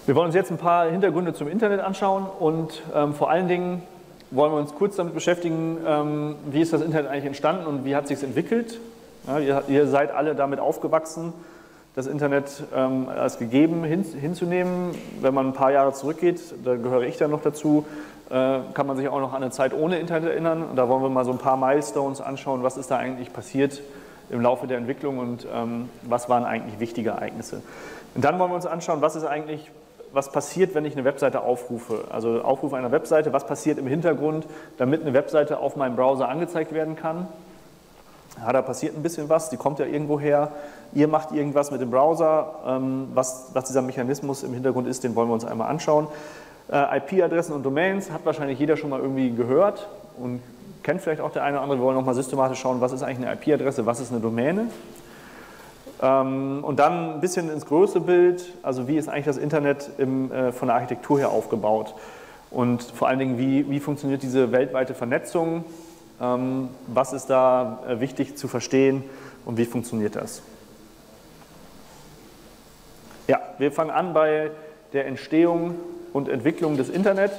Wir wollen uns jetzt ein paar Hintergründe zum Internet anschauen und vor allen Dingen wollen wir uns kurz damit beschäftigen, wie ist das Internet eigentlich entstanden und wie hat es sich entwickelt. Ja, ihr seid alle damit aufgewachsen, das Internet als gegeben hinzunehmen. Wenn man ein paar Jahre zurückgeht, da gehöre ich dann noch dazu, kann man sich auch noch an eine Zeit ohne Internet erinnern. Und da wollen wir mal so ein paar Milestones anschauen, was ist da eigentlich passiert im Laufe der Entwicklung und was waren eigentlich wichtige Ereignisse. Und dann wollen wir uns anschauen, was passiert, wenn ich eine Webseite aufrufe. Also Aufruf einer Webseite, was passiert im Hintergrund, damit eine Webseite auf meinem Browser angezeigt werden kann. Ja, da passiert ein bisschen was, die kommt ja irgendwo her. Ihr macht irgendwas mit dem Browser. Was dieser Mechanismus im Hintergrund ist, den wollen wir uns einmal anschauen. IP-Adressen und Domains hat wahrscheinlich jeder schon mal irgendwie gehört und kennt vielleicht auch der eine oder andere. Wir wollen nochmal systematisch schauen, was ist eigentlich eine IP-Adresse, was ist eine Domäne. Und dann ein bisschen ins größere Bild, also wie ist eigentlich das Internet von der Architektur her aufgebaut und vor allen Dingen, wie funktioniert diese weltweite Vernetzung, was ist da wichtig zu verstehen und wie funktioniert das. Ja, wir fangen an bei der Entstehung und Entwicklung des Internet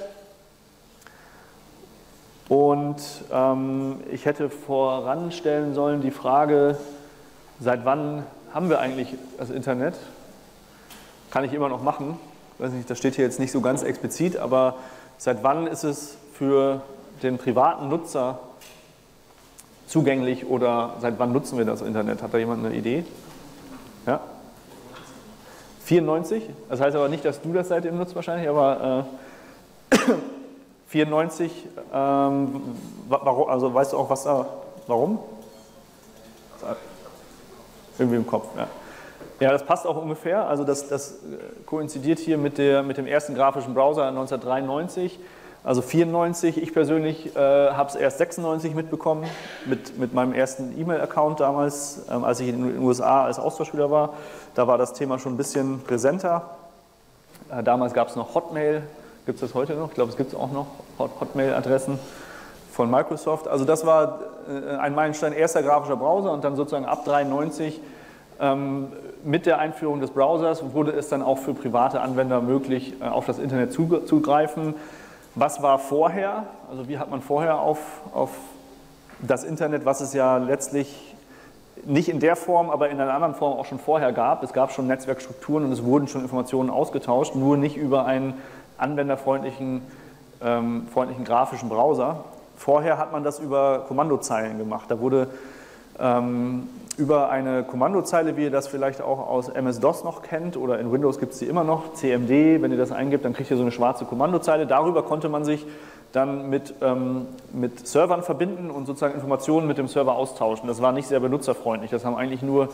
und ich hätte voranstellen sollen die Frage, seit wann haben wir eigentlich das Internet? Kann ich immer noch machen. Ich weiß nicht, das steht hier jetzt nicht so ganz explizit, aber seit wann ist es für den privaten Nutzer zugänglich oder seit wann nutzen wir das Internet? Hat da jemand eine Idee? Ja? 94? Das heißt aber nicht, dass du das seitdem nutzt wahrscheinlich, aber 94, also weißt du auch, warum? Irgendwie im Kopf, ja. Ja, das passt auch ungefähr. Also das koinzidiert hier mit dem ersten grafischen Browser 1993. Also 94, ich persönlich habe es erst 96 mitbekommen, mit meinem ersten E-Mail-Account damals, als ich in den USA als Austauschschüler war. Da war das Thema schon ein bisschen präsenter. Damals gab es noch Hotmail, gibt es das heute noch? Ich glaube, es gibt es auch noch, Hotmail-Adressen von Microsoft. Also das war ein Meilenstein, erster grafischer Browser und dann sozusagen ab 93 mit der Einführung des Browsers wurde es dann auch für private Anwender möglich, auf das Internet zugreifen. Was war vorher? Also wie hat man vorher auf das Internet, was es ja letztlich nicht in der Form, aber in einer anderen Form auch schon vorher gab. Es gab schon Netzwerkstrukturen und es wurden schon Informationen ausgetauscht, nur nicht über einen anwenderfreundlichen grafischen Browser. Vorher hat man das über Kommandozeilen gemacht. Da wurde über eine Kommandozeile, wie ihr das vielleicht auch aus MS-DOS noch kennt, oder in Windows gibt es die immer noch, CMD, wenn ihr das eingibt, dann kriegt ihr so eine schwarze Kommandozeile. Darüber konnte man sich dann mit Servern verbinden und sozusagen Informationen mit dem Server austauschen. Das war nicht sehr benutzerfreundlich. Das haben eigentlich nur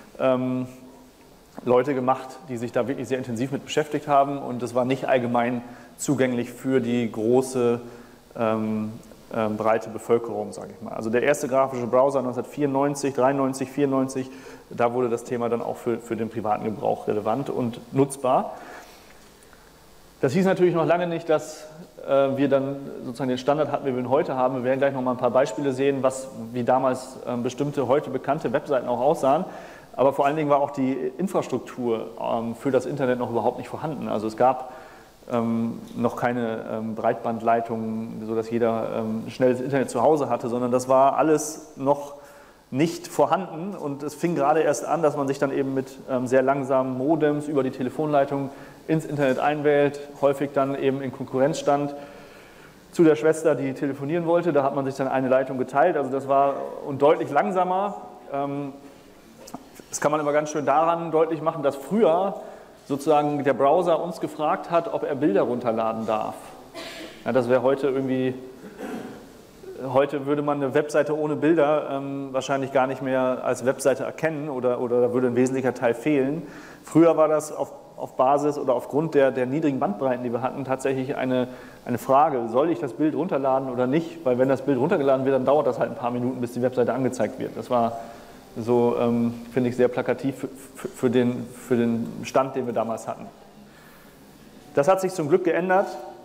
Leute gemacht, die sich da wirklich sehr intensiv mit beschäftigt haben und das war nicht allgemein zugänglich für die große breite Bevölkerung, sage ich mal. Also der erste grafische Browser 1994, 93, 94, da wurde das Thema dann auch für den privaten Gebrauch relevant und nutzbar. Das hieß natürlich noch lange nicht, dass wir dann sozusagen den Standard hatten, wie wir ihn heute haben. Wir werden gleich noch mal ein paar Beispiele sehen, wie damals bestimmte heute bekannte Webseiten auch aussahen. Aber vor allen Dingen war auch die Infrastruktur für das Internet noch überhaupt nicht vorhanden. Also es gab noch keine Breitbandleitungen, sodass jeder schnelles Internet zu Hause hatte, sondern das war alles noch nicht vorhanden und es fing gerade erst an, dass man sich dann eben mit sehr langsamen Modems über die Telefonleitung ins Internet einwählt, häufig dann eben in Konkurrenz stand zu der Schwester, die telefonieren wollte, da hat man sich dann eine Leitung geteilt, also das war und deutlich langsamer. Das kann man immer ganz schön daran deutlich machen, dass früher sozusagen der Browser uns gefragt hat, ob er Bilder runterladen darf. Ja, das wäre heute irgendwie, heute würde man eine Webseite ohne Bilder wahrscheinlich gar nicht mehr als Webseite erkennen oder da würde ein wesentlicher Teil fehlen. Früher war das auf Basis oder aufgrund der niedrigen Bandbreiten, die wir hatten, tatsächlich eine Frage, soll ich das Bild runterladen oder nicht? Weil wenn das Bild runtergeladen wird, dann dauert das halt ein paar Minuten, bis die Webseite angezeigt wird. Das war so, finde ich, sehr plakativ für den Stand, den wir damals hatten. Das hat sich zum Glück geändert,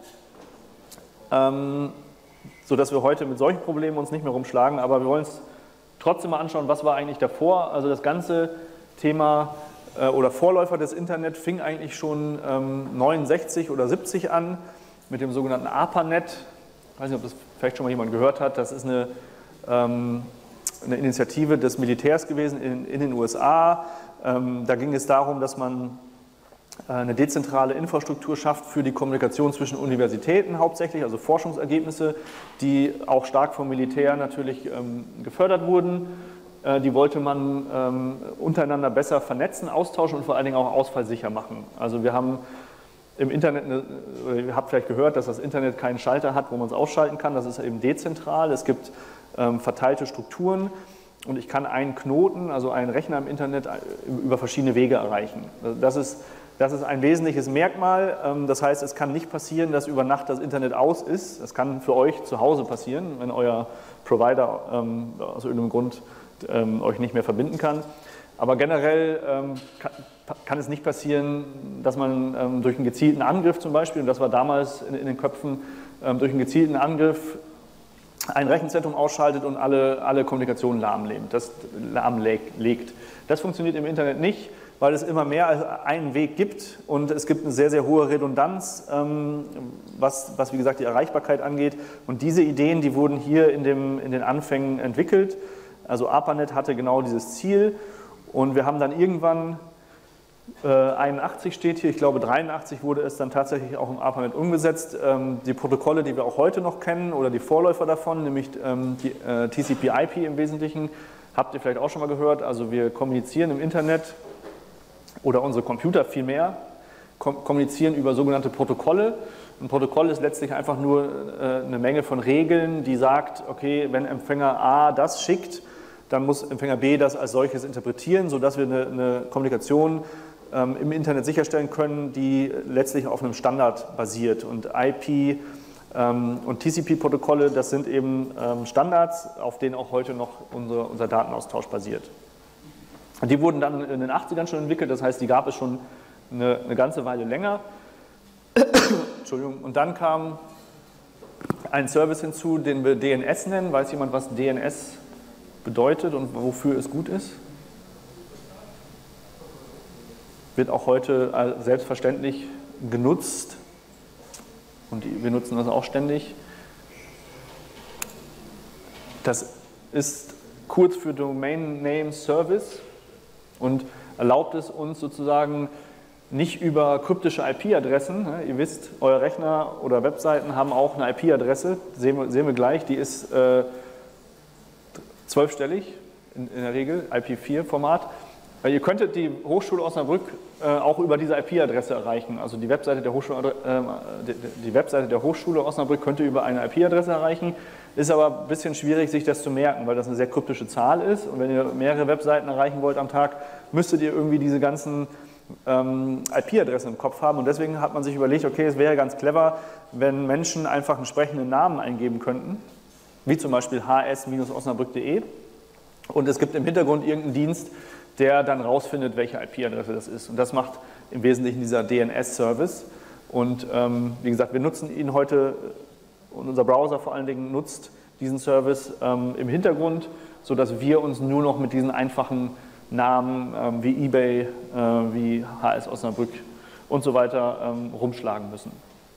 sodass wir heute mit solchen Problemen uns nicht mehr rumschlagen, aber wir wollen uns trotzdem mal anschauen, was war eigentlich davor. Also das ganze Thema oder Vorläufer des Internet fing eigentlich schon 69 oder 70 an mit dem sogenannten ARPANET. Ich weiß nicht, ob das vielleicht schon mal jemand gehört hat. Das ist eine Initiative des Militärs gewesen in den USA. Da ging es darum, dass man eine dezentrale Infrastruktur schafft für die Kommunikation zwischen Universitäten hauptsächlich, also Forschungsergebnisse, die auch stark vom Militär natürlich gefördert wurden. Die wollte man untereinander besser vernetzen, austauschen und vor allen Dingen auch ausfallsicher machen. Also wir haben im Internet, ihr habt vielleicht gehört, dass das Internet keinen Schalter hat, wo man es ausschalten kann. Das ist eben dezentral. Es gibt verteilte Strukturen und ich kann einen Knoten, also einen Rechner im Internet, über verschiedene Wege erreichen. Das ist ein wesentliches Merkmal. Das heißt, es kann nicht passieren, dass über Nacht das Internet aus ist. Das kann für euch zu Hause passieren, wenn euer Provider aus irgendeinem Grund euch nicht mehr verbinden kann. Aber generell kann es nicht passieren, dass man durch einen gezielten Angriff zum Beispiel, und das war damals in den Köpfen, durch einen gezielten Angriff ein Rechenzentrum ausschaltet und alle Kommunikation lahmlegt. Das funktioniert im Internet nicht, weil es immer mehr als einen Weg gibt und es gibt eine sehr, sehr hohe Redundanz, was wie gesagt die Erreichbarkeit angeht. Und diese Ideen, die wurden hier in den Anfängen entwickelt. Also ARPANET hatte genau dieses Ziel und wir haben dann irgendwann 81 steht hier, ich glaube 83 wurde es dann tatsächlich auch im ARPANET umgesetzt. Die Protokolle, die wir auch heute noch kennen oder die Vorläufer davon, nämlich die TCP/IP im Wesentlichen, habt ihr vielleicht auch schon mal gehört. Also wir kommunizieren im Internet oder unsere Computer vielmehr kommunizieren über sogenannte Protokolle. Ein Protokoll ist letztlich einfach nur eine Menge von Regeln, die sagt, okay, wenn Empfänger A das schickt, dann muss Empfänger B das als solches interpretieren, sodass wir eine Kommunikation im Internet sicherstellen können, die letztlich auf einem Standard basiert. Und IP und TCP-Protokolle, das sind eben Standards, auf denen auch heute noch unser Datenaustausch basiert. Und die wurden dann in den 80ern schon entwickelt, das heißt, die gab es schon eine ganze Weile länger. Entschuldigung. Und dann kam ein Service hinzu, den wir DNS nennen. Weiß jemand, was DNS bedeutet und wofür es gut ist? Wird auch heute selbstverständlich genutzt und wir nutzen das auch ständig. Das ist kurz für Domain Name Service und erlaubt es uns sozusagen nicht über kryptische IP-Adressen. Ihr wisst, euer Rechner oder Webseiten haben auch eine IP-Adresse, sehen wir gleich, die ist 12-stellig in der Regel, IP4-Format. Ihr könntet die Hochschule Osnabrück auch über diese IP-Adresse erreichen. Also die Webseite der Hochschule Osnabrück könnte über eine IP-Adresse erreichen. Ist aber ein bisschen schwierig, sich das zu merken, weil das eine sehr kryptische Zahl ist. Und wenn ihr mehrere Webseiten erreichen wollt am Tag, müsstet ihr irgendwie diese ganzen IP-Adressen im Kopf haben. Und deswegen hat man sich überlegt, okay, es wäre ganz clever, wenn Menschen einfach einen entsprechenden Namen eingeben könnten, wie zum Beispiel hs-osnabrück.de. Und es gibt im Hintergrund irgendeinen Dienst, der dann rausfindet, welche IP-Adresse das ist. Und das macht im Wesentlichen dieser DNS-Service. Und wie gesagt, wir nutzen ihn heute, und unser Browser vor allen Dingen nutzt diesen Service im Hintergrund, sodass wir uns nur noch mit diesen einfachen Namen wie eBay, wie HS Osnabrück und so weiter rumschlagen müssen.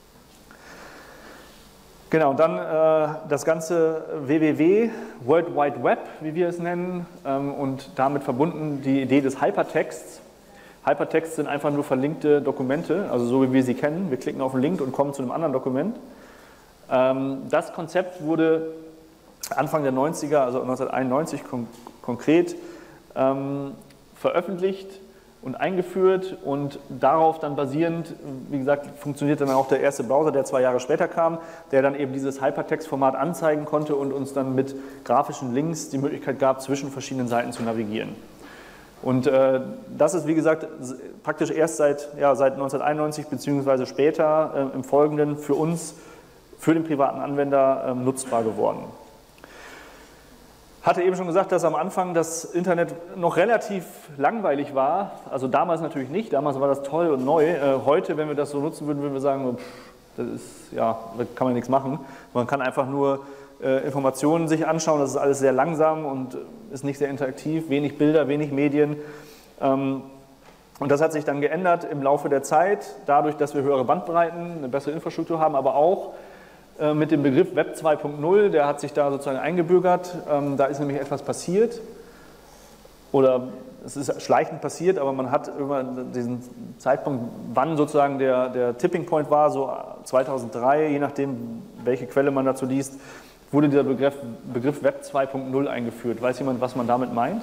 Genau, und dann das ganze WWW, World Wide Web, wie wir es nennen, und damit verbunden die Idee des Hypertexts. Hypertexts sind einfach nur verlinkte Dokumente, also so wie wir sie kennen. Wir klicken auf einen Link und kommen zu einem anderen Dokument. Das Konzept wurde Anfang der 90er, also 1991 konkret, veröffentlicht und eingeführt und darauf dann basierend, wie gesagt, funktioniert dann auch der erste Browser, der 2 Jahre später kam, der dann eben dieses Hypertext-Format anzeigen konnte und uns dann mit grafischen Links die Möglichkeit gab, zwischen verschiedenen Seiten zu navigieren. Und das ist, wie gesagt, praktisch erst seit 1991 bzw. später im Folgenden für uns, für den privaten Anwender nutzbar geworden. Ich hatte eben schon gesagt, dass am Anfang das Internet noch relativ langweilig war. Also damals natürlich nicht, damals war das toll und neu. Heute, wenn wir das so nutzen würden, würden wir sagen, das ist, ja, da kann man nichts machen. Man kann einfach nur Informationen sich anschauen, das ist alles sehr langsam und ist nicht sehr interaktiv, wenig Bilder, wenig Medien. Und das hat sich dann geändert im Laufe der Zeit, dadurch, dass wir höhere Bandbreiten, eine bessere Infrastruktur haben, aber auch mit dem Begriff Web 2.0, der hat sich da sozusagen eingebürgert. Da ist nämlich etwas passiert, oder es ist schleichend passiert, aber man hat über diesen Zeitpunkt, wann sozusagen der Tipping Point war, so 2003, je nachdem, welche Quelle man dazu liest, wurde dieser Begriff Web 2.0 eingeführt. Weiß jemand, was man damit meint?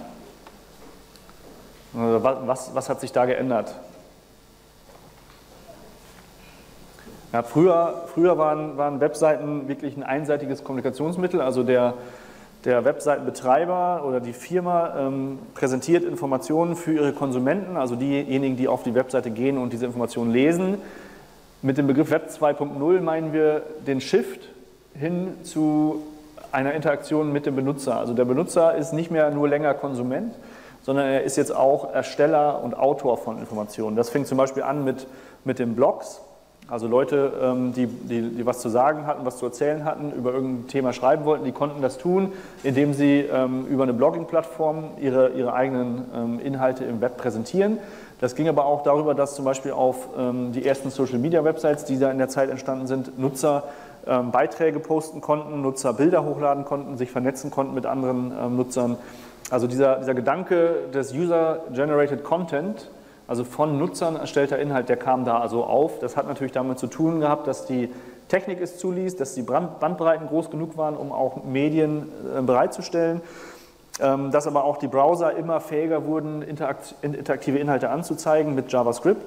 Was hat sich da geändert? Ja, früher waren Webseiten wirklich ein einseitiges Kommunikationsmittel, also der Webseitenbetreiber oder die Firma präsentiert Informationen für ihre Konsumenten, also diejenigen, die auf die Webseite gehen und diese Informationen lesen. Mit dem Begriff Web 2.0 meinen wir den Shift hin zu einer Interaktion mit dem Benutzer. Also der Benutzer ist nicht mehr nur länger Konsument, sondern er ist jetzt auch Ersteller und Autor von Informationen. Das fing zum Beispiel an mit den Blogs. Also Leute, die was zu sagen hatten, was zu erzählen hatten, über irgendein Thema schreiben wollten, die konnten das tun, indem sie über eine Blogging-Plattform ihre eigenen Inhalte im Web präsentieren. Das ging aber auch darüber, dass zum Beispiel auf die ersten Social-Media-Websites, die da in der Zeit entstanden sind, Nutzer Beiträge posten konnten, Nutzer Bilder hochladen konnten, sich vernetzen konnten mit anderen Nutzern. Also dieser Gedanke des User-Generated Content, also von Nutzern erstellter Inhalt, der kam da also auf. Das hat natürlich damit zu tun gehabt, dass die Technik es zuließ, dass die Bandbreiten groß genug waren, um auch Medien bereitzustellen, dass aber auch die Browser immer fähiger wurden, interaktive Inhalte anzuzeigen mit JavaScript.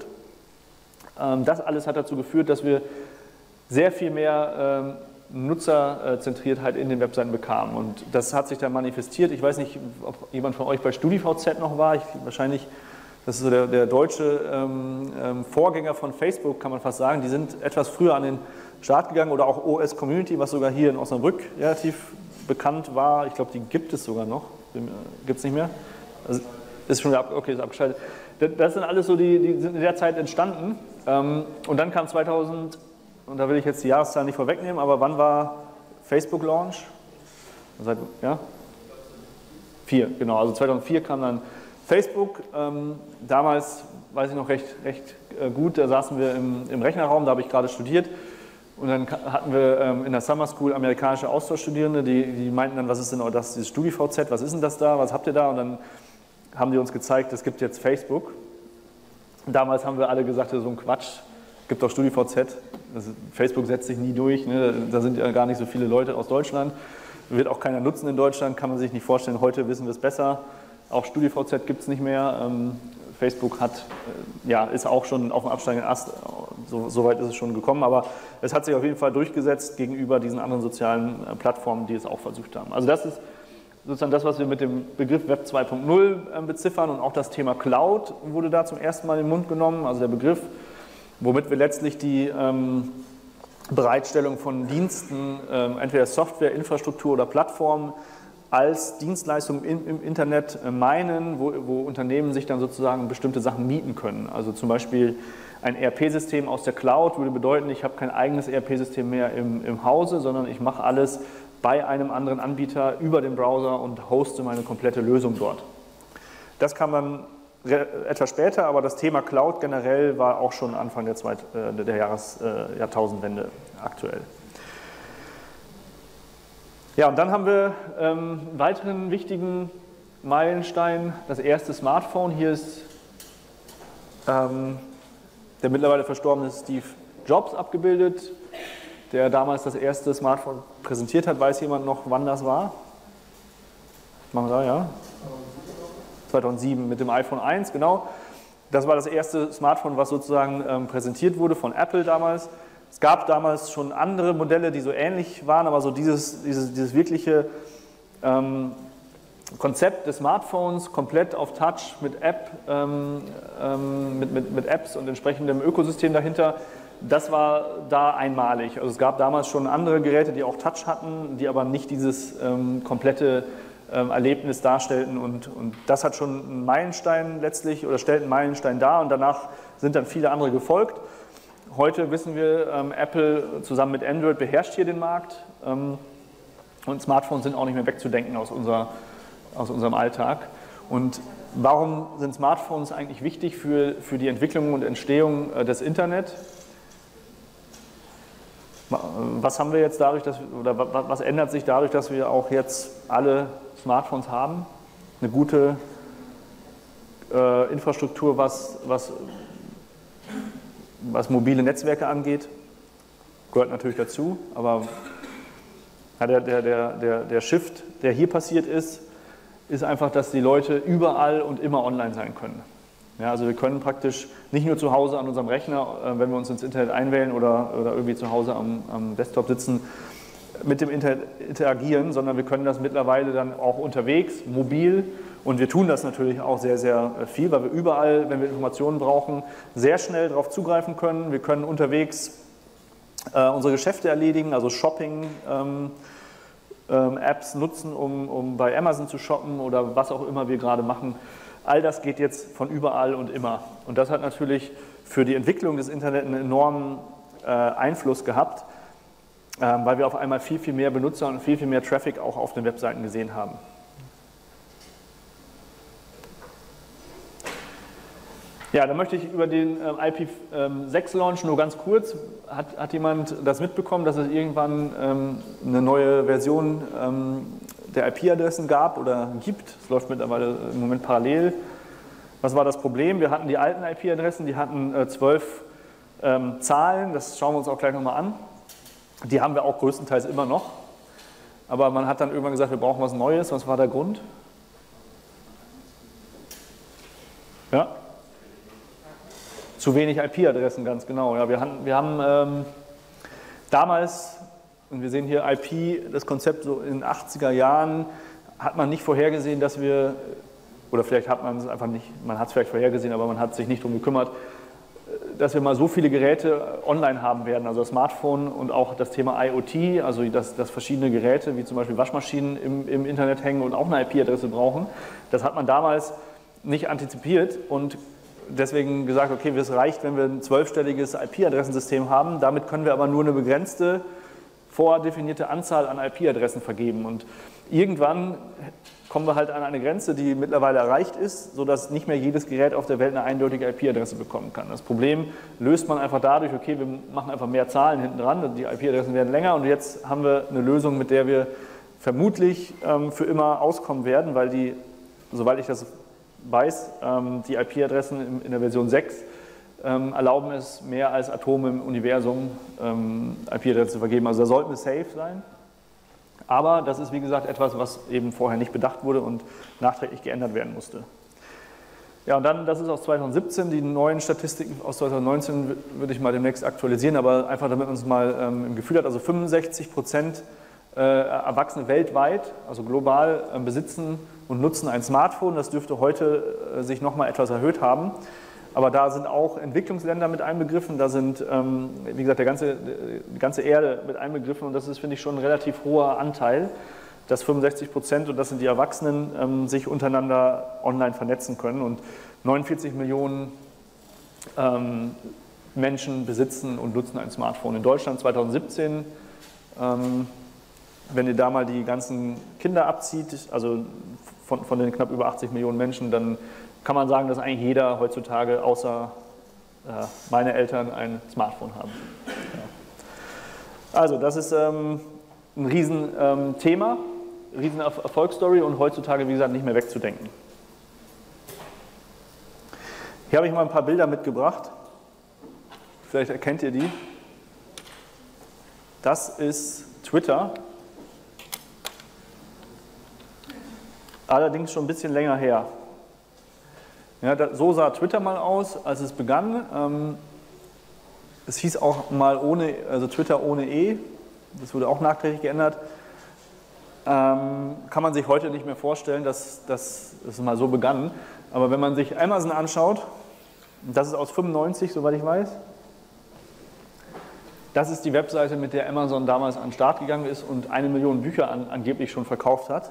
Das alles hat dazu geführt, dass wir sehr viel mehr Nutzerzentriertheit in den Webseiten bekamen. Und das hat sich dann manifestiert. Ich weiß nicht, ob jemand von euch bei StudiVZ noch war. Wahrscheinlich. Das ist so der deutsche Vorgänger von Facebook, kann man fast sagen. Die sind etwas früher an den Start gegangen, oder auch OS Community, was sogar hier in Osnabrück relativ bekannt war. Ich glaube, die gibt es sogar noch. Gibt es nicht mehr? Also ist schon okay, ist abgeschaltet. Das sind alles so, die sind in der Zeit entstanden. Und dann kam 2000, und da will ich jetzt die Jahreszahl nicht vorwegnehmen, aber wann war Facebook Launch? Ja? 4, genau. Also 2004 kam dann Facebook, damals, weiß ich noch recht gut, da saßen wir im Rechnerraum, da habe ich gerade studiert, und dann hatten wir in der Summer School amerikanische Austauschstudierende, die meinten dann, was ist denn das, dieses StudiVZ, was ist denn das da, was habt ihr da? Und dann haben die uns gezeigt, es gibt jetzt Facebook. Und damals haben wir alle gesagt, so ein Quatsch, es gibt doch StudiVZ, Facebook setzt sich nie durch, ne? Da sind ja gar nicht so viele Leute aus Deutschland, wird auch keiner nutzen in Deutschland, kann man sich nicht vorstellen, heute wissen wir es besser. Auch StudiVZ gibt es nicht mehr. Facebook ist auch schon auf dem absteigenden Ast, so weit ist es schon gekommen, aber es hat sich auf jeden Fall durchgesetzt gegenüber diesen anderen sozialen Plattformen, die es auch versucht haben. Also das ist sozusagen das, was wir mit dem Begriff Web 2.0 beziffern, und auch das Thema Cloud wurde da zum ersten Mal in den Mund genommen, also der Begriff, womit wir letztlich die Bereitstellung von Diensten, entweder Software, Infrastruktur oder Plattformen, als Dienstleistung im Internet meinen, wo Unternehmen sich dann sozusagen bestimmte Sachen mieten können. Also zum Beispiel ein ERP-System aus der Cloud würde bedeuten, ich habe kein eigenes ERP-System mehr im Hause, sondern ich mache alles bei einem anderen Anbieter über den Browser und hoste meine komplette Lösung dort. Das kann man etwas später, aber das Thema Cloud generell war auch schon Anfang der Jahrtausendwende aktuell. Ja, und dann haben wir einen weiteren wichtigen Meilenstein, das erste Smartphone. Hier ist der mittlerweile verstorbene Steve Jobs abgebildet, der damals das erste Smartphone präsentiert hat. Weiß jemand noch, wann das war? Machen wir da, ja? 2007 mit dem iPhone 1, genau. Das war das erste Smartphone, was sozusagen präsentiert wurde von Apple damals. Es gab damals schon andere Modelle, die so ähnlich waren, aber so dieses wirkliche Konzept des Smartphones, komplett auf Touch mit mit Apps und entsprechendem Ökosystem dahinter, das war da einmalig. Also es gab damals schon andere Geräte, die auch Touch hatten, die aber nicht dieses komplette Erlebnis darstellten, und das hat schon einen Meilenstein letztlich, oder stellt einen Meilenstein dar, und danach sind dann viele andere gefolgt. Heute wissen wir, Apple zusammen mit Android beherrscht hier den Markt, und Smartphones sind auch nicht mehr wegzudenken aus unserem Alltag. Und warum sind Smartphones eigentlich wichtig für die Entwicklung und Entstehung des Internet? Was haben wir jetzt dadurch, was ändert sich dadurch, dass wir auch jetzt alle Smartphones haben? Eine gute Infrastruktur, was mobile Netzwerke angeht, gehört natürlich dazu, aber der Shift, der hier passiert ist einfach, dass die Leute überall und immer online sein können. Ja, also wir können praktisch nicht nur zu Hause an unserem Rechner, wenn wir uns ins Internet einwählen oder irgendwie zu Hause am Desktop sitzen, mit dem Internet interagieren, sondern wir können das mittlerweile dann auch unterwegs, mobil, und wir tun das natürlich auch sehr, sehr viel, weil wir überall, wenn wir Informationen brauchen, sehr schnell darauf zugreifen können. Wir können unterwegs unsere Geschäfte erledigen, also Shopping, Apps nutzen, um bei Amazon zu shoppen oder was auch immer wir gerade machen. All das geht jetzt von überall und immer. Und das hat natürlich für die Entwicklung des Internets einen enormen Einfluss gehabt, weil wir auf einmal viel, viel mehr Benutzer und viel, viel mehr Traffic auch auf den Webseiten gesehen haben. Ja, dann möchte ich über den IP6-Launch nur ganz kurz. Hat jemand das mitbekommen, dass es irgendwann eine neue Version der IP-Adressen gab oder gibt? Es läuft mittlerweile im Moment parallel. Was war das Problem? Wir hatten die alten IP-Adressen, die hatten 12 Zahlen, das schauen wir uns auch gleich nochmal an. Die haben wir auch größtenteils immer noch. Aber man hat dann irgendwann gesagt, wir brauchen was Neues. Was war der Grund? Ja? Zu wenig IP-Adressen, ganz genau. Ja, wir haben damals, und wir sehen hier IP, das Konzept so in den 80er Jahren, hat man nicht vorhergesehen, dass wir, oder vielleicht hat man es einfach nicht, man hat es vielleicht vorhergesehen, aber man hat sich nicht darum gekümmert, dass wir mal so viele Geräte online haben werden, also das Smartphone und auch das Thema IoT, also dass verschiedene Geräte, wie zum Beispiel Waschmaschinen im Internet hängen und auch eine IP-Adresse brauchen. Das hat man damals nicht antizipiert und deswegen gesagt, okay, es reicht, wenn wir ein 12-stelliges IP-Adressensystem haben. Damit können wir aber nur eine begrenzte, vordefinierte Anzahl an IP-Adressen vergeben. Und irgendwann kommen wir halt an eine Grenze, die mittlerweile erreicht ist, sodass nicht mehr jedes Gerät auf der Welt eine eindeutige IP-Adresse bekommen kann. Das Problem löst man einfach dadurch, okay, wir machen einfach mehr Zahlen hinten dran, die IP-Adressen werden länger und jetzt haben wir eine Lösung, mit der wir vermutlich für immer auskommen werden, weil die, soweit ich das weiß, die IP-Adressen in der Version 6 erlauben es, mehr als Atome im Universum IP-Adressen zu vergeben. Also da sollten wir safe sein. Aber das ist, wie gesagt, etwas, was eben vorher nicht bedacht wurde und nachträglich geändert werden musste. Ja, und dann, das ist aus 2017, die neuen Statistiken aus 2019 würde ich mal demnächst aktualisieren, aber einfach damit man es mal im Gefühl hat, also 65% Erwachsene weltweit, also global, besitzen und nutzen ein Smartphone. Das dürfte heute sich nochmal etwas erhöht haben. Aber da sind auch Entwicklungsländer mit einbegriffen, da sind, wie gesagt, die ganze Erde mit einbegriffen und das ist, finde ich, schon ein relativ hoher Anteil, dass 65%, und das sind die Erwachsenen, sich untereinander online vernetzen können und 49 Millionen Menschen besitzen und nutzen ein Smartphone. In Deutschland 2017, wenn ihr da mal die ganzen Kinder abzieht, also von den knapp über 80 Millionen Menschen, dann kann man sagen, dass eigentlich jeder heutzutage außer meine Eltern ein Smartphone haben. Ja. Also das ist ein Riesenthema, riesen Erfolgsstory und heutzutage, wie gesagt, nicht mehr wegzudenken. Hier habe ich mal ein paar Bilder mitgebracht. Vielleicht erkennt ihr die. Das ist Twitter. Allerdings schon ein bisschen länger her. Ja, so sah Twitter mal aus, als es begann. Es hieß auch mal also Twitter ohne E. Das wurde auch nachträglich geändert. Kann man sich heute nicht mehr vorstellen, dass es mal so begann. Aber wenn man sich Amazon anschaut, das ist aus 95, soweit ich weiß. Das ist die Webseite, mit der Amazon damals an den Start gegangen ist und 1 Million Bücher angeblich schon verkauft hat.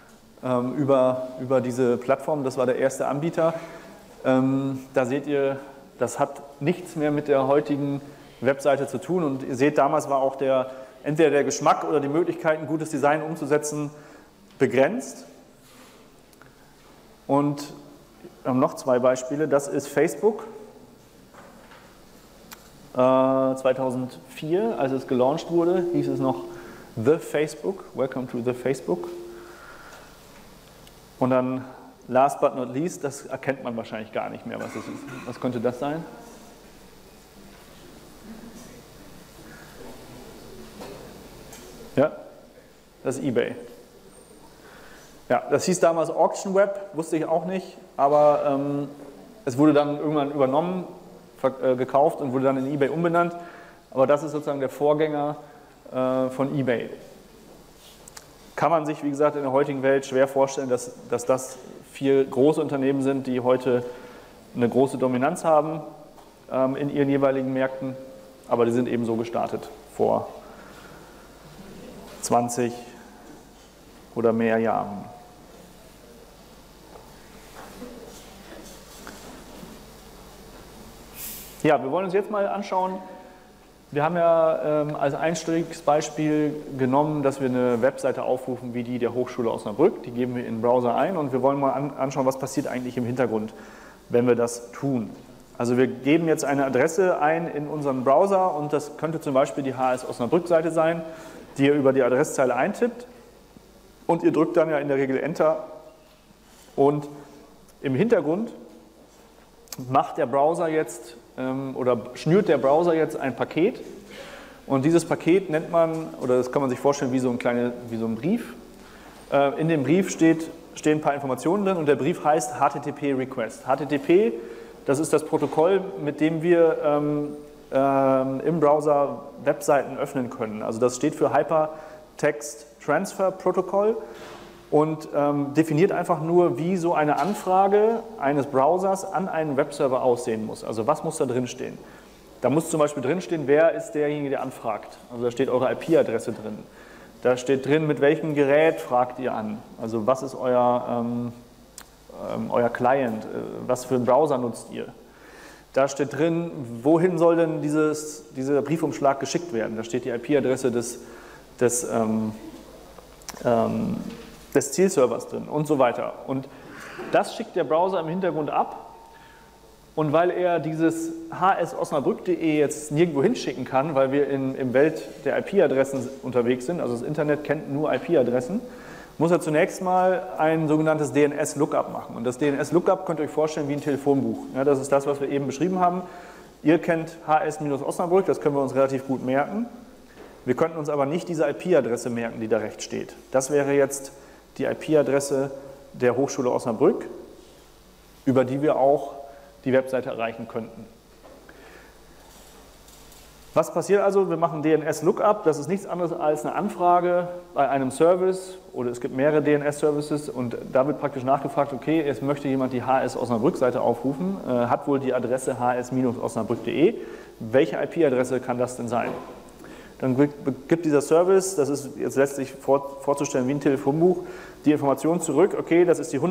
Über diese Plattform, das war der erste Anbieter. Da seht ihr, das hat nichts mehr mit der heutigen Webseite zu tun und ihr seht, damals war auch entweder der Geschmack oder die Möglichkeit, ein gutes Design umzusetzen, begrenzt. Und wir haben noch zwei Beispiele. Das ist Facebook. 2004, als es gelauncht wurde, hieß es noch The Facebook, Welcome to the Facebook. Und dann, last but not least, das erkennt man wahrscheinlich gar nicht mehr, was es ist. Was könnte das sein? Ja, das ist eBay. Ja, das hieß damals Auction Web, wusste ich auch nicht, aber es wurde dann irgendwann übernommen, gekauft und wurde dann in eBay umbenannt. Aber das ist sozusagen der Vorgänger von eBay. Kann man sich, wie gesagt, in der heutigen Welt schwer vorstellen, dass das 4 große Unternehmen sind, die heute eine große Dominanz haben in ihren jeweiligen Märkten. Aber die sind eben so gestartet vor 20 oder mehr Jahren. Ja, wir wollen uns jetzt mal anschauen, wir haben ja als Einstiegsbeispiel genommen, dass wir eine Webseite aufrufen wie die der Hochschule Osnabrück. Die geben wir in den Browser ein und wir wollen mal anschauen, was passiert eigentlich im Hintergrund, wenn wir das tun. Also wir geben jetzt eine Adresse ein in unseren Browser und das könnte zum Beispiel die HS Osnabrück-Seite sein, die ihr über die Adresszeile eintippt und ihr drückt dann ja in der Regel Enter und im Hintergrund macht der Browser jetzt oder schnürt der Browser jetzt ein Paket und dieses Paket nennt man, oder das kann man sich vorstellen wie so ein Brief. In dem Brief stehen ein paar Informationen drin und der Brief heißt HTTP Request. HTTP, das ist das Protokoll, mit dem wir im Browser Webseiten öffnen können. Also das steht für Hypertext Transfer Protocol und definiert einfach nur, wie so eine Anfrage eines Browsers an einen Webserver aussehen muss. Also was muss da drin stehen? Da muss zum Beispiel drin stehen, wer ist derjenige, der anfragt. Also da steht eure IP-Adresse drin. Da steht drin, mit welchem Gerät fragt ihr an. Also was ist euer Client, was für einen Browser nutzt ihr. Da steht drin, wohin soll denn dieser Briefumschlag geschickt werden. Da steht die IP-Adresse des Zielservers drin und so weiter. Und das schickt der Browser im Hintergrund ab. Und weil er dieses hsosnabrück.de jetzt nirgendwo hinschicken kann, weil wir im Welt der IP-Adressen unterwegs sind, also das Internet kennt nur IP-Adressen, muss er zunächst mal ein sogenanntes DNS-Lookup machen. Und das DNS-Lookup könnt ihr euch vorstellen wie ein Telefonbuch. Ja, das ist das, was wir eben beschrieben haben. Ihr kennt HS-Osnabrück, das können wir uns relativ gut merken. Wir könnten uns aber nicht diese IP-Adresse merken, die da rechts steht. Das wäre jetzt die IP-Adresse der Hochschule Osnabrück, über die wir auch die Webseite erreichen könnten. Was passiert also? Wir machen DNS-Lookup, das ist nichts anderes als eine Anfrage bei einem Service oder es gibt mehrere DNS-Services und da wird praktisch nachgefragt, okay, jetzt möchte jemand die HS-Osnabrück-Seite aufrufen, hat wohl die Adresse hs-osnabrück.de, welche IP-Adresse kann das denn sein? Dann gibt dieser Service, das ist jetzt letztlich vorzustellen wie ein Telefonbuch, die Information zurück, okay, das ist die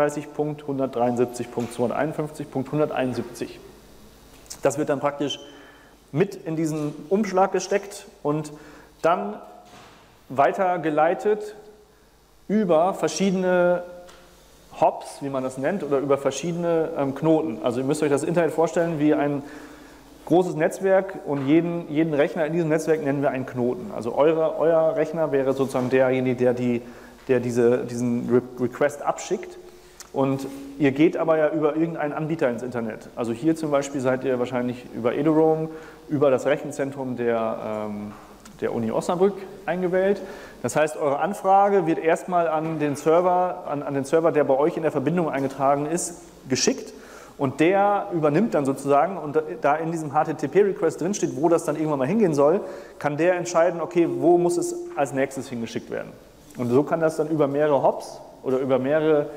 131.173.251.171. Das wird dann praktisch mit in diesen Umschlag gesteckt und dann weitergeleitet über verschiedene Hops, wie man das nennt, oder über verschiedene Knoten. Also ihr müsst euch das Internet vorstellen wie ein großes Netzwerk und jeden Rechner in diesem Netzwerk nennen wir einen Knoten. Also euer Rechner wäre sozusagen derjenige, der diesen Request abschickt. Und ihr geht aber ja über irgendeinen Anbieter ins Internet. Also hier zum Beispiel seid ihr wahrscheinlich über eduroam, über das Rechenzentrum der Uni Osnabrück eingewählt. Das heißt, eure Anfrage wird erstmal an den Server, der bei euch in der Verbindung eingetragen ist, geschickt. Und der übernimmt dann sozusagen, und da in diesem HTTP-Request drinsteht, wo das dann irgendwann mal hingehen soll, kann der entscheiden, okay, wo muss es als nächstes hingeschickt werden. Und so kann das dann über mehrere Hops oder über mehrere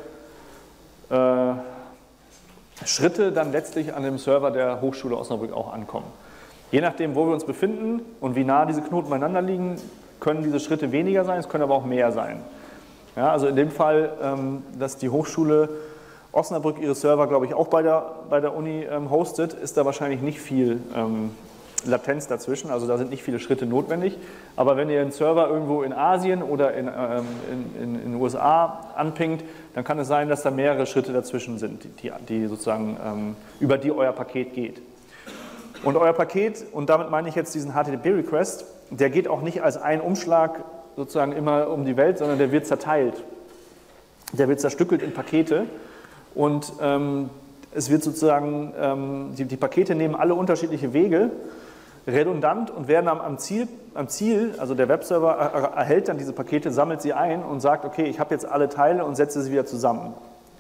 Schritte dann letztlich an dem Server der Hochschule Osnabrück auch ankommen. Je nachdem, wo wir uns befinden und wie nah diese Knoten beieinander liegen, können diese Schritte weniger sein, es können aber auch mehr sein. Ja, also in dem Fall, dass die Hochschule Osnabrück ihre Server, glaube ich, auch bei der Uni hostet, ist da wahrscheinlich nicht viel Latenz dazwischen, also da sind nicht viele Schritte notwendig. Aber wenn ihr einen Server irgendwo in Asien oder in den USA anpingt, dann kann es sein, dass da mehrere Schritte dazwischen sind, die sozusagen über die euer Paket geht. Und euer Paket, und damit meine ich jetzt diesen HTTP-Request, der geht auch nicht als ein Umschlag sozusagen immer um die Welt, sondern der wird zerteilt. Der wird zerstückelt in Pakete und es wird sozusagen, die Pakete nehmen alle unterschiedliche Wege, redundant und werden am Ziel, also der Webserver erhält dann diese Pakete, sammelt sie ein und sagt, okay, ich habe jetzt alle Teile und setze sie wieder zusammen.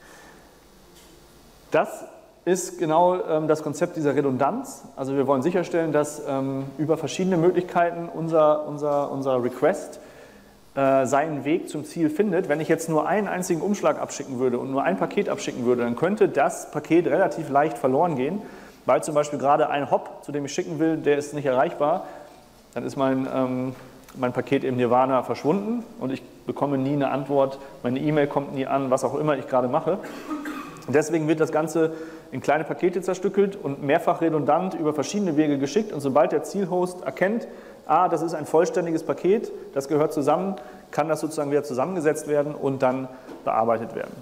Das ist genau das Konzept dieser Redundanz. Also wir wollen sicherstellen, dass über verschiedene Möglichkeiten unser Request seinen Weg zum Ziel findet. Wenn ich jetzt nur einen einzigen Umschlag abschicken würde und nur ein Paket abschicken würde, dann könnte das Paket relativ leicht verloren gehen, weil zum Beispiel gerade ein Hop, zu dem ich schicken will, der ist nicht erreichbar. Dann ist mein Paket im Nirvana verschwunden und ich bekomme nie eine Antwort, meine E-Mail kommt nie an, was auch immer ich gerade mache. Und deswegen wird das Ganze in kleine Pakete zerstückelt und mehrfach redundant über verschiedene Wege geschickt. Und sobald der Zielhost erkennt, das ist ein vollständiges Paket, das gehört zusammen, kann das sozusagen wieder zusammengesetzt werden und dann bearbeitet werden.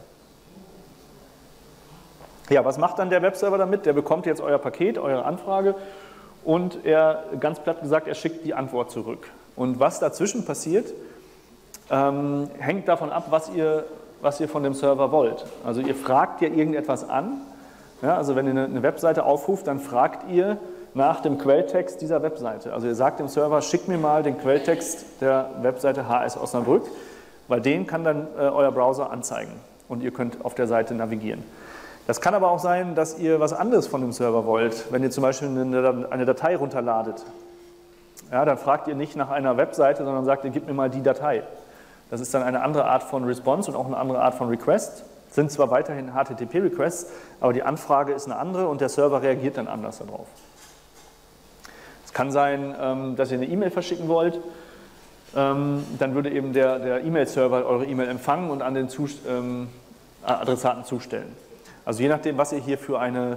Ja, was macht dann der Webserver damit? Der bekommt jetzt euer Paket, eure Anfrage und er, ganz platt gesagt, er schickt die Antwort zurück. Und was dazwischen passiert, hängt davon ab, was ihr von dem Server wollt. Also ihr fragt ja irgendetwas an. Ja, also wenn ihr eine Webseite aufruft, dann fragt ihr nach dem Quelltext dieser Webseite. Also ihr sagt dem Server, schick mir mal den Quelltext der Webseite HS Osnabrück, weil den kann dann euer Browser anzeigen und ihr könnt auf der Seite navigieren. Das kann aber auch sein, dass ihr was anderes von dem Server wollt. Wenn ihr zum Beispiel eine Datei runterladet, ja, dann fragt ihr nicht nach einer Webseite, sondern sagt ihr, gib mir mal die Datei. Das ist dann eine andere Art von Response und auch eine andere Art von Request. Sind zwar weiterhin HTTP-Requests, aber die Anfrage ist eine andere und der Server reagiert dann anders darauf. Es kann sein, dass ihr eine E-Mail verschicken wollt, dann würde eben der E-Mail-Server eure E-Mail empfangen und an den Adressaten zustellen. Also je nachdem, was ihr hier für eine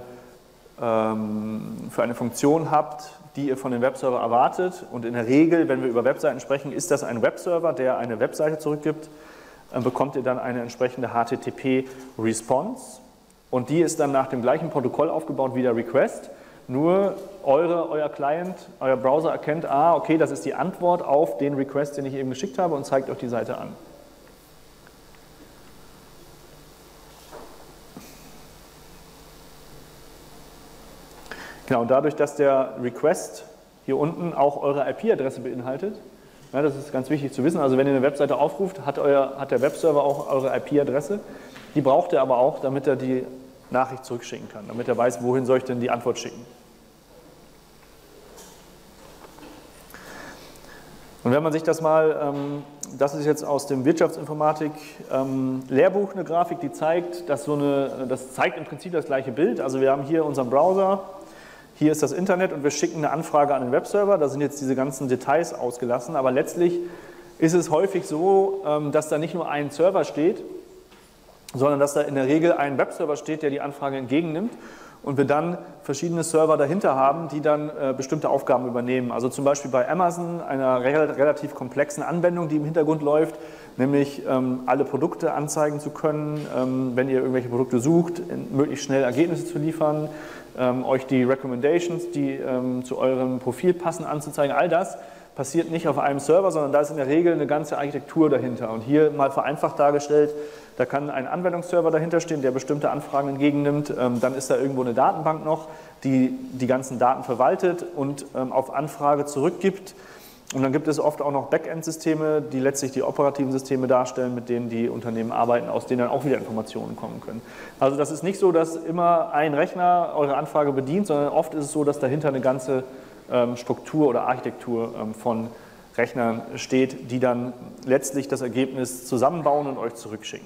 Funktion habt, die ihr von dem Webserver erwartet, und in der Regel, wenn wir über Webseiten sprechen, ist das ein Webserver, der eine Webseite zurückgibt, bekommt ihr dann eine entsprechende HTTP-Response und die ist dann nach dem gleichen Protokoll aufgebaut wie der Request, nur euer Client, euer Browser erkennt, okay, das ist die Antwort auf den Request, den ich eben geschickt habe und zeigt euch die Seite an. Genau, dadurch, dass der Request hier unten auch eure IP-Adresse beinhaltet, ja, das ist ganz wichtig zu wissen, also wenn ihr eine Webseite aufruft, hat der Webserver auch eure IP-Adresse, die braucht er aber auch, damit er die Nachricht zurückschicken kann, damit er weiß, wohin soll ich denn die Antwort schicken. Und wenn man sich das mal, das ist jetzt aus dem Wirtschaftsinformatik Lehrbuch eine Grafik, die zeigt, dass das zeigt im Prinzip das gleiche Bild. Also wir haben hier unseren Browser, hier ist das Internet und wir schicken eine Anfrage an den Webserver. Da sind jetzt diese ganzen Details ausgelassen, aber letztlich ist es häufig so, dass da nicht nur ein Server steht, sondern dass da in der Regel ein Webserver steht, der die Anfrage entgegennimmt und wir dann verschiedene Server dahinter haben, die dann bestimmte Aufgaben übernehmen. Also zum Beispiel bei Amazon, einer relativ komplexen Anwendung, die im Hintergrund läuft, nämlich alle Produkte anzeigen zu können, wenn ihr irgendwelche Produkte sucht, möglichst schnell Ergebnisse zu liefern, euch die Recommendations, die zu eurem Profil passen, anzuzeigen. All das passiert nicht auf einem Server, sondern da ist in der Regel eine ganze Architektur dahinter. Und hier mal vereinfacht dargestellt, da kann ein Anwendungsserver dahinter stehen, der bestimmte Anfragen entgegennimmt. Dann ist da irgendwo eine Datenbank noch, die die ganzen Daten verwaltet und auf Anfrage zurückgibt. Und dann gibt es oft auch noch Backend-Systeme, die letztlich die operativen Systeme darstellen, mit denen die Unternehmen arbeiten, aus denen dann auch wieder Informationen kommen können. Also das ist nicht so, dass immer ein Rechner eure Anfrage bedient, sondern oft ist es so, dass dahinter eine ganze Struktur oder Architektur von Rechnern steht, die dann letztlich das Ergebnis zusammenbauen und euch zurückschicken.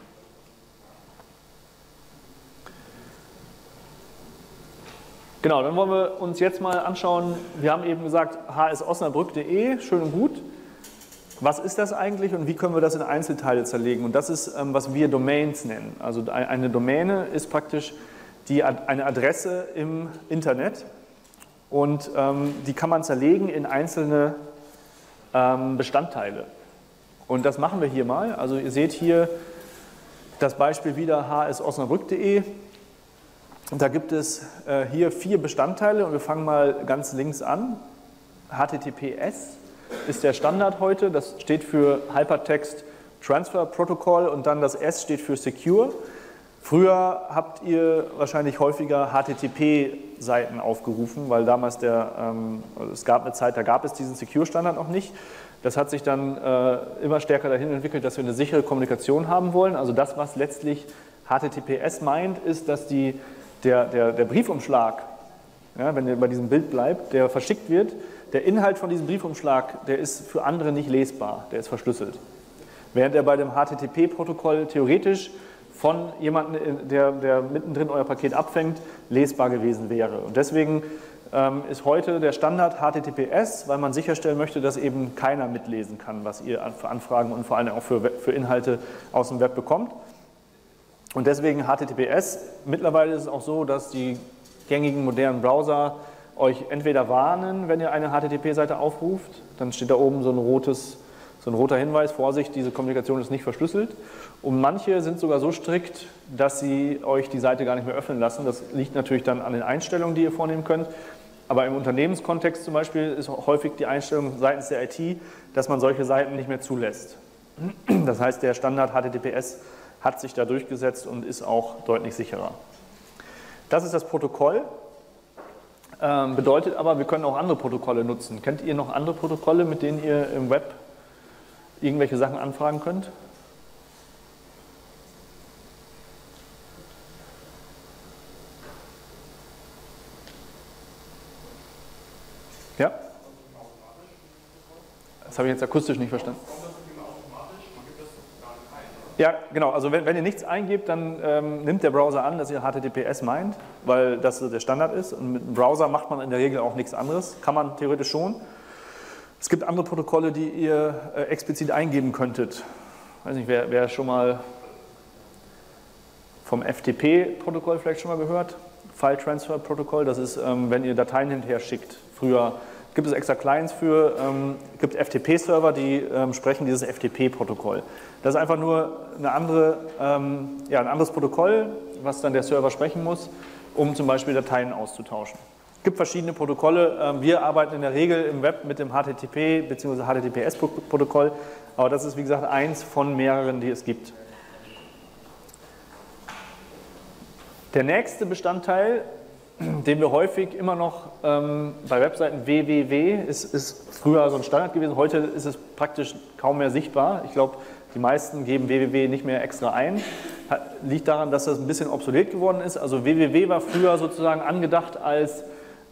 Genau, dann wollen wir uns jetzt mal anschauen, wir haben eben gesagt, hsosnabrück.de, schön und gut. Was ist das eigentlich und wie können wir das in Einzelteile zerlegen? Und das ist, was wir Domains nennen. Also eine Domäne ist praktisch eine Adresse im Internet. und die kann man zerlegen in einzelne Bestandteile. Und das machen wir hier mal. Also ihr seht hier das Beispiel wieder hsosnabrück.de. Da gibt es hier 4 Bestandteile und wir fangen mal ganz links an. HTTPS ist der Standard heute. Das steht für Hypertext Transfer Protocol und dann das S steht für Secure. Früher habt ihr wahrscheinlich häufiger HTTP-Seiten aufgerufen, weil damals es gab eine Zeit, da gab es diesen Secure-Standard noch nicht. Das hat sich dann immer stärker dahin entwickelt, dass wir eine sichere Kommunikation haben wollen. Also das, was letztlich HTTPS meint, ist, dass der Briefumschlag, ja, wenn ihr bei diesem Bild bleibt, der verschickt wird, der Inhalt von diesem Briefumschlag, der ist für andere nicht lesbar, der ist verschlüsselt. Während er bei dem HTTP-Protokoll theoretisch von jemandem, der mittendrin euer Paket abfängt, lesbar gewesen wäre. Und deswegen ist heute der Standard HTTPS, weil man sicherstellen möchte, dass eben keiner mitlesen kann, was ihr für Anfragen und vor allem auch für Inhalte aus dem Web bekommt. Und deswegen HTTPS. Mittlerweile ist es auch so, dass die gängigen modernen Browser euch entweder warnen, wenn ihr eine HTTP-Seite aufruft, dann steht da oben so ein roter Hinweis, Vorsicht, diese Kommunikation ist nicht verschlüsselt. Und manche sind sogar so strikt, dass sie euch die Seite gar nicht mehr öffnen lassen. Das liegt natürlich dann an den Einstellungen, die ihr vornehmen könnt. Aber im Unternehmenskontext zum Beispiel ist häufig die Einstellung seitens der IT, dass man solche Seiten nicht mehr zulässt. Das heißt, der Standard HTTPS hat sich da durchgesetzt und ist auch deutlich sicherer. Das ist das Protokoll. Bedeutet aber, wir können auch andere Protokolle nutzen. Kennt ihr noch andere Protokolle, mit denen ihr im Web irgendwelche Sachen anfragen könnt? Ja? Das habe ich jetzt akustisch nicht verstanden. Ja, genau. Also wenn ihr nichts eingebt, dann nimmt der Browser an, dass ihr HTTPS meint, weil das der Standard ist. Und mit dem Browser macht man in der Regel auch nichts anderes. Kann man theoretisch schon. Es gibt andere Protokolle, die ihr explizit eingeben könntet. Ich weiß nicht, wer schon mal vom FTP-Protokoll vielleicht schon mal gehört? File Transfer Protocol, das ist, wenn ihr Dateien hinterher schickt. Früher gibt es extra Clients für, gibt FTP-Server, die sprechen dieses FTP-Protokoll. Das ist einfach nur ein anderes Protokoll, was dann der Server sprechen muss, um zum Beispiel Dateien auszutauschen. Es gibt verschiedene Protokolle. Wir arbeiten in der Regel im Web mit dem HTTP bzw. HTTPS-Protokoll, aber das ist wie gesagt eins von mehreren, die es gibt. Der nächste Bestandteil, den wir häufig immer noch bei Webseiten www, ist früher so ein Standard gewesen, heute ist es praktisch kaum mehr sichtbar. Ich glaube, die meisten geben www nicht mehr extra ein. Liegt daran, dass das ein bisschen obsolet geworden ist. Also www war früher sozusagen angedacht als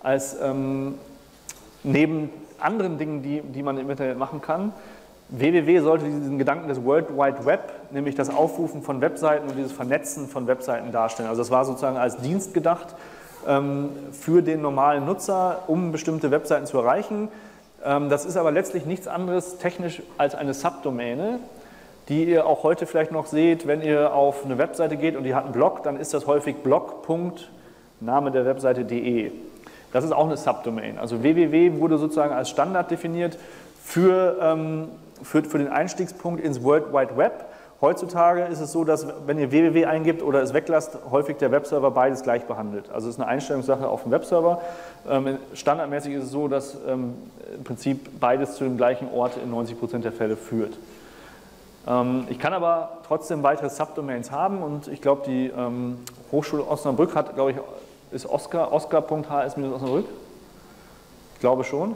neben anderen Dingen, die man im Internet machen kann. www sollte diesen Gedanken des World Wide Web, nämlich das Aufrufen von Webseiten und dieses Vernetzen von Webseiten darstellen. Also das war sozusagen als Dienst gedacht für den normalen Nutzer, um bestimmte Webseiten zu erreichen. Das ist aber letztlich nichts anderes technisch als eine Subdomäne, die ihr auch heute vielleicht noch seht, wenn ihr auf eine Webseite geht und die hat einen Blog, dann ist das häufig blog.name der Webseite.de. Das ist auch eine Subdomain. Also www wurde sozusagen als Standard definiert für den Einstiegspunkt ins World Wide Web. Heutzutage ist es so, dass wenn ihr www eingibt oder es weglasst, häufig der Webserver beides gleich behandelt. Also es ist eine Einstellungssache auf dem Webserver. Standardmäßig ist es so, dass im Prinzip beides zu dem gleichen Ort in 90% der Fälle führt. Ich kann aber trotzdem weitere Subdomains haben und ich glaube, die Hochschule Osnabrück hat, glaube ich, ist oscar.hs-osnabrück? Ich glaube schon.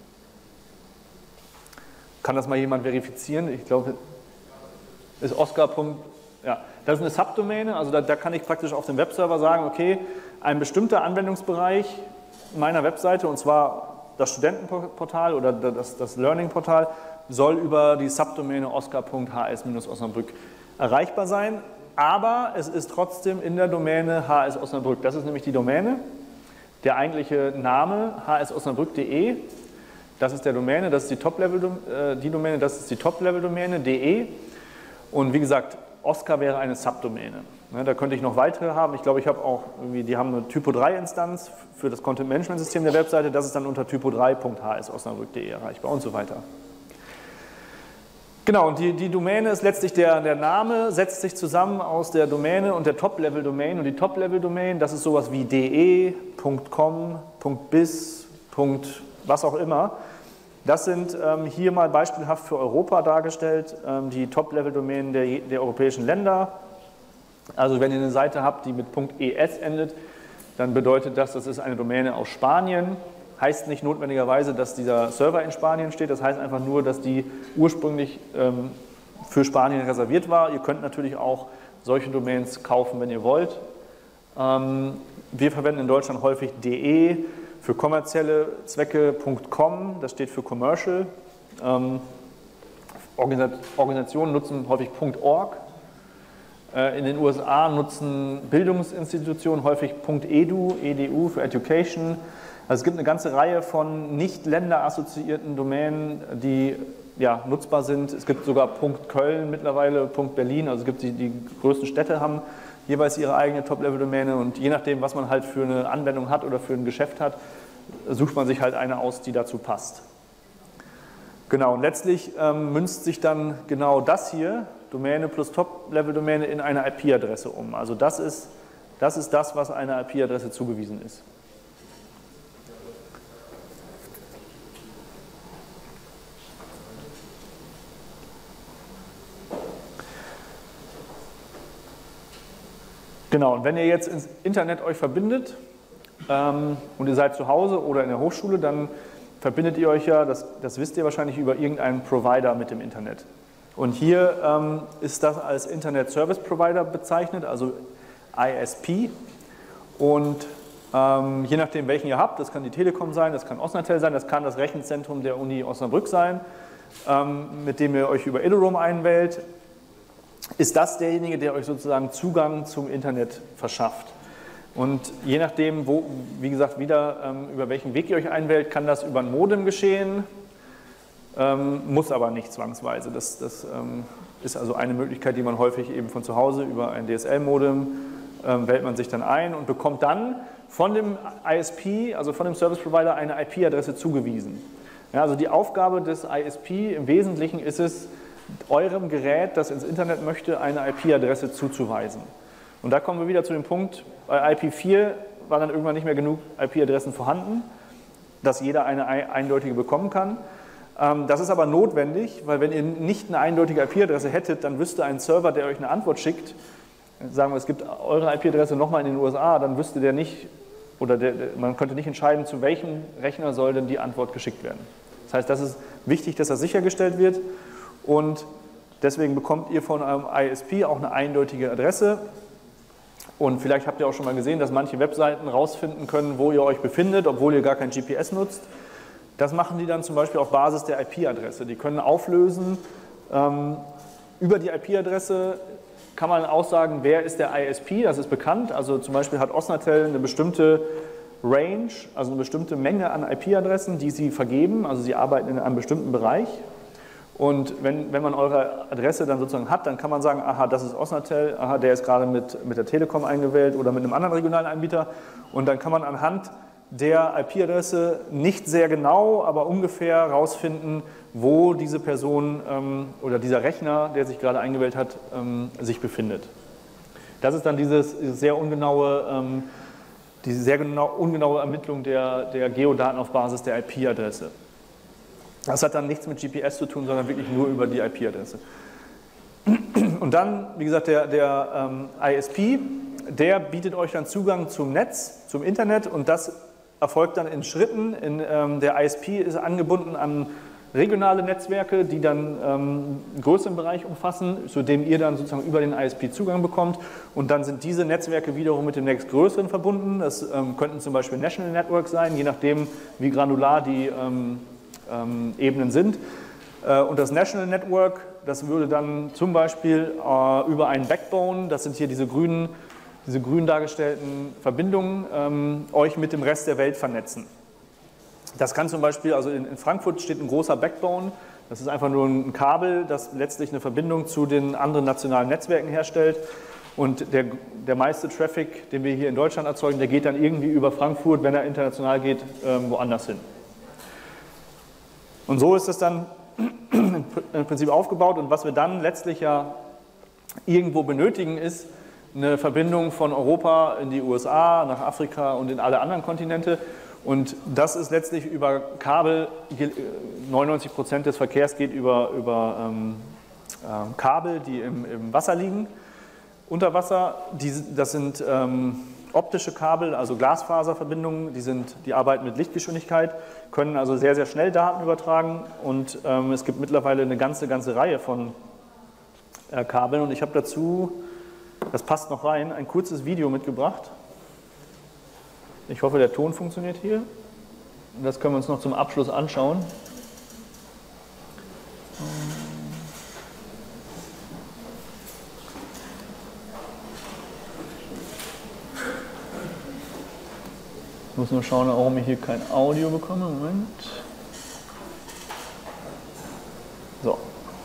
Kann das mal jemand verifizieren? Ich glaube, ist Oscar. Ja, das ist eine Subdomäne, also da kann ich praktisch auf dem Webserver sagen, okay, ein bestimmter Anwendungsbereich meiner Webseite, und zwar das Studentenportal oder das Learning-Portal, soll über die Subdomäne oscar.hs-osnabrück erreichbar sein, aber es ist trotzdem in der Domäne HS Osnabrück. Das ist nämlich die Domäne, der eigentliche Name hsosnabrück.de. Das ist der Domäne, das ist die Top-Level-Domäne, das ist die Top-Level-Domäne, .de. Und wie gesagt, Oscar wäre eine Subdomäne. Ne, da könnte ich noch weitere haben. Ich glaube, ich habe auch irgendwie, die haben eine Typo-3-Instanz für das Content-Management-System der Webseite. Das ist dann unter typo3.hsosnabrück.de erreichbar und so weiter. Genau, und die Domäne ist letztlich der Name, setzt sich zusammen aus der Domäne und der Top-Level-Domain. Und die Top-Level-Domain, das ist sowas wie de, .com, .biz, was auch immer. Das sind hier mal beispielhaft für Europa dargestellt, die Top-Level-Domänen der europäischen Länder. Also wenn ihr eine Seite habt, die mit .es endet, dann bedeutet das, das ist eine Domäne aus Spanien. Heißt nicht notwendigerweise, dass dieser Server in Spanien steht, das heißt einfach nur, dass die ursprünglich für Spanien reserviert war. Ihr könnt natürlich auch solche Domains kaufen, wenn ihr wollt. Wir verwenden in Deutschland häufig de, für kommerzielle Zwecke .com, das steht für Commercial. Organisationen nutzen häufig .org. In den USA nutzen Bildungsinstitutionen häufig .edu für Education. Also es gibt eine ganze Reihe von nicht länderassoziierten Domänen, die ja, nutzbar sind. Es gibt sogar Köln mittlerweile, Berlin, also es gibt die größten Städte haben jeweils ihre eigene Top-Level-Domäne und je nachdem, was man halt für eine Anwendung hat oder für ein Geschäft hat, sucht man sich halt eine aus, die dazu passt. Genau, und letztlich münzt sich dann genau das hier, Domäne plus Top-Level-Domäne, in eine IP-Adresse um. Also das ist das, was einer IP-Adresse zugewiesen ist. Genau, und wenn ihr jetzt ins Internet euch verbindet und ihr seid zu Hause oder in der Hochschule, dann verbindet ihr euch ja, das wisst ihr wahrscheinlich, über irgendeinen Provider mit dem Internet. Und hier ist das als Internet Service Provider bezeichnet, also ISP. Und je nachdem, welchen ihr habt, das kann die Telekom sein, das kann Osnatel sein, das kann das Rechenzentrum der Uni Osnabrück sein, mit dem ihr euch über Illurum einwählt, ist das derjenige, der euch sozusagen Zugang zum Internet verschafft. Und je nachdem, wie gesagt, über welchen Weg ihr euch einwählt, kann das über ein Modem geschehen, muss aber nicht zwangsweise. Das ist also eine Möglichkeit, die man häufig eben von zu Hause über ein DSL-Modem wählt man sich dann ein und bekommt dann von dem ISP, also von dem Service Provider, eine IP-Adresse zugewiesen. Ja, also die Aufgabe des ISP im Wesentlichen ist es, eurem Gerät, das ins Internet möchte, eine IP-Adresse zuzuweisen. Und da kommen wir wieder zu dem Punkt, bei IP4 waren dann irgendwann nicht mehr genug IP-Adressen vorhanden, dass jeder eine eindeutige bekommen kann. Das ist aber notwendig, weil wenn ihr nicht eine eindeutige IP-Adresse hättet, dann wüsste ein Server, der euch eine Antwort schickt, sagen wir, es gibt eure IP-Adresse nochmal in den USA, dann wüsste der nicht, oder man könnte nicht entscheiden, zu welchem Rechner soll denn die Antwort geschickt werden. Das heißt, das ist wichtig, dass das sichergestellt wird. Und deswegen bekommt ihr von eurem ISP auch eine eindeutige Adresse. Und vielleicht habt ihr auch schon mal gesehen, dass manche Webseiten rausfinden können, wo ihr euch befindet, obwohl ihr gar kein GPS nutzt. Das machen die dann zum Beispiel auf Basis der IP-Adresse. Die können auflösen, über die IP-Adresse kann man aussagen, wer ist der ISP, das ist bekannt. Also zum Beispiel hat Osnatel eine bestimmte Range, also eine bestimmte Menge an IP-Adressen, die sie vergeben. Also sie arbeiten in einem bestimmten Bereich. Und wenn man eure Adresse dann sozusagen hat, dann kann man sagen, aha, das ist Osnatel, aha, der ist gerade mit der Telekom eingewählt oder mit einem anderen regionalen Anbieter. Und dann kann man anhand der IP-Adresse nicht sehr genau, aber ungefähr herausfinden, wo diese Person oder dieser Rechner, der sich gerade eingewählt hat, sich befindet. Das ist dann diese sehr ungenaue Ermittlung der Geodaten auf Basis der IP-Adresse. Das hat dann nichts mit GPS zu tun, sondern wirklich nur über die IP-Adresse. Und dann, wie gesagt, der ISP, der bietet euch dann Zugang zum Netz, zum Internet und das erfolgt dann in Schritten. Der ISP ist angebunden an regionale Netzwerke, die dann einen größeren Bereich umfassen, zu dem ihr dann sozusagen über den ISP Zugang bekommt. Und dann sind diese Netzwerke wiederum mit dem nächstgrößeren verbunden. Das könnten zum Beispiel National Networks sein, je nachdem, wie granular die Ebenen sind. Und das National Network, das würde dann zum Beispiel über einen Backbone, das sind hier diese grün dargestellten Verbindungen, euch mit dem Rest der Welt vernetzen. Das kann zum Beispiel, also in Frankfurt steht ein großer Backbone, das ist einfach nur ein Kabel, das letztlich eine Verbindung zu den anderen nationalen Netzwerken herstellt. Und der meiste Traffic, den wir hier in Deutschland erzeugen, der geht dann irgendwie über Frankfurt, wenn er international geht, woanders hin. Und so ist es dann im Prinzip aufgebaut. Und was wir dann letztlich ja irgendwo benötigen, ist eine Verbindung von Europa in die USA, nach Afrika und in alle anderen Kontinente. Und das ist letztlich über Kabel, 99% des Verkehrs geht über Kabel, die im Wasser liegen, unter Wasser. Das sind optische Kabel, also Glasfaserverbindungen, die arbeiten mit Lichtgeschwindigkeit, können also sehr, sehr schnell Daten übertragen. Und es gibt mittlerweile eine ganze Reihe von Kabeln. Und ich habe dazu, das passt noch rein, ein kurzes Video mitgebracht. Ich hoffe, der Ton funktioniert hier. Das können wir uns noch zum Abschluss anschauen. Ich muss nur schauen, warum ich hier kein Audio bekomme. Moment. So.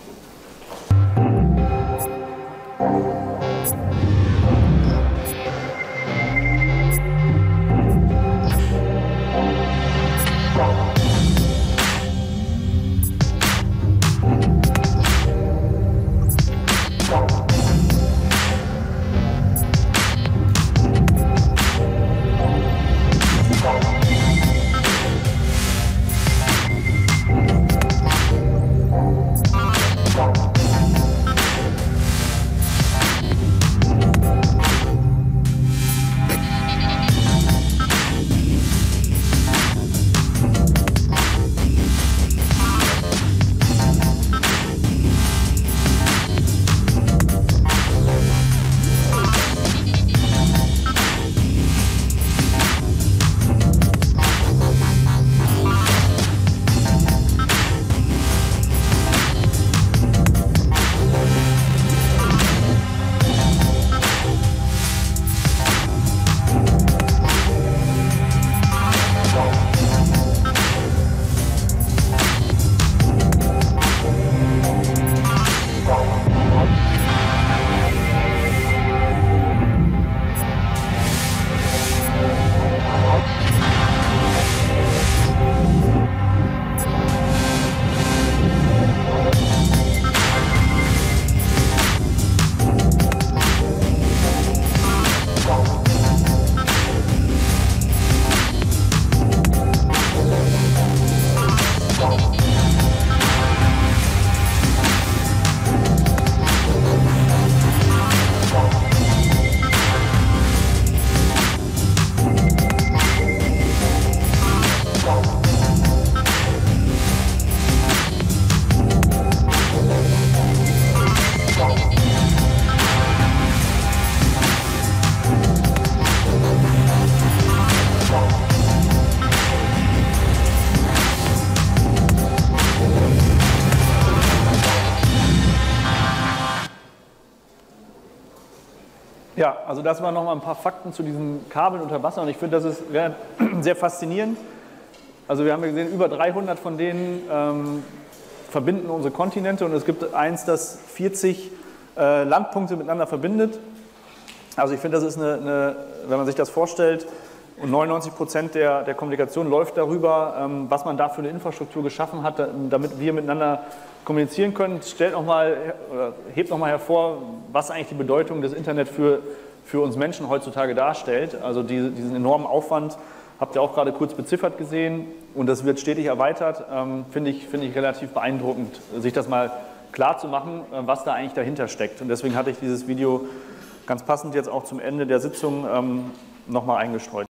Ja, also das waren nochmal ein paar Fakten zu diesen Kabeln unter Wasser und ich finde, das ist sehr faszinierend. Also wir haben ja gesehen, über 300 von denen verbinden unsere Kontinente und es gibt eins, das 40 Landpunkte miteinander verbindet. Also ich finde, das ist wenn man sich das vorstellt, und 99% der Kommunikation läuft darüber, was man da für eine Infrastruktur geschaffen hat, damit wir miteinander kommunizieren können. Hebt nochmal hervor, was eigentlich die Bedeutung des Internet für uns Menschen heutzutage darstellt. Also diesen enormen Aufwand habt ihr auch gerade kurz beziffert gesehen und das wird stetig erweitert. Finde ich relativ beeindruckend, sich das mal klar zu machen, was da eigentlich dahinter steckt. Und deswegen hatte ich dieses Video ganz passend jetzt auch zum Ende der Sitzung nochmal eingestreut.